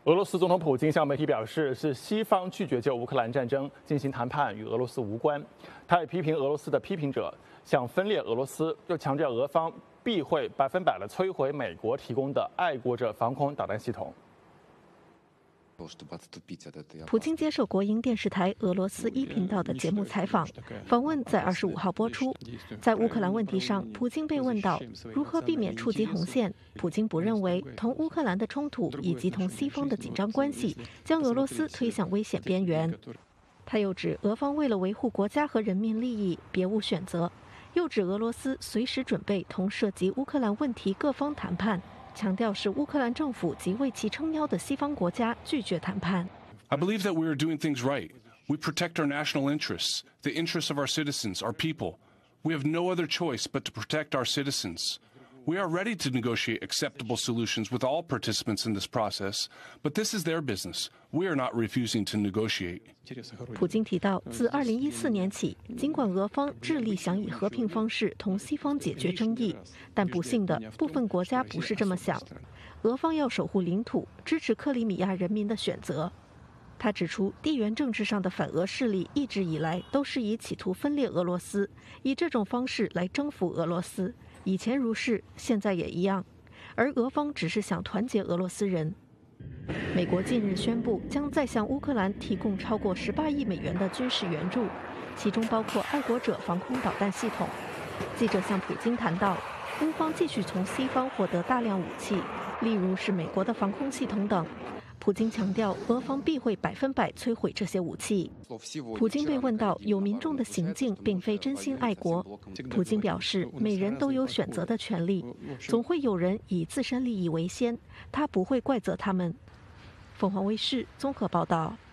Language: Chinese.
俄罗斯总统普京向媒体表示，是西方拒绝就乌克兰战争进行谈判，与俄罗斯无关。他也批评俄罗斯的批评者想分裂俄罗斯，又强调俄方必会100%的摧毁美国提供的爱国者防空导弹系统。 普京接受国营电视台俄罗斯1频道的节目采访，访问在25号播出。在乌克兰问题上，普京被问到如何避免触及红线，普京不认为同乌克兰的冲突以及同西方的紧张关系将俄罗斯推向危险边缘。他又指俄方为了维护国家和人民利益，别无选择。又指俄罗斯随时准备同涉及乌克兰问题各方谈判。 强调是乌克兰政府及为其撑腰的西方国家拒绝谈判。 I believe that we are doing things right. We protect our national interests, the interests of our citizens, our people. We have no other choice but to protect our citizens. We are ready to negotiate acceptable solutions with all participants in this process, but this is their business. We are not refusing to negotiate. 普京提到，自2014年起，尽管俄方致力想以和平方式同西方解决争议，但不幸的部分国家不是这么想。俄方要守护领土，支持克里米亚人民的选择。他指出，地缘政治上的反俄势力一直以来都是以企图分裂俄罗斯，以这种方式来征服俄罗斯。 以前如是，现在也一样，而俄方只是想团结俄罗斯人。美国近日宣布，将再向乌克兰提供超过18亿美元的军事援助，其中包括爱国者防空导弹系统。记者向普京谈到，乌方继续从西方获得大量武器，例如是美国的防空系统等。 普京强调，俄方必会100%摧毁这些武器。普京被问到有民众的行径并非真心爱国，普京表示，每人都有选择的权利，总会有人以自身利益为先，他不会怪责他们。凤凰卫视综合报道。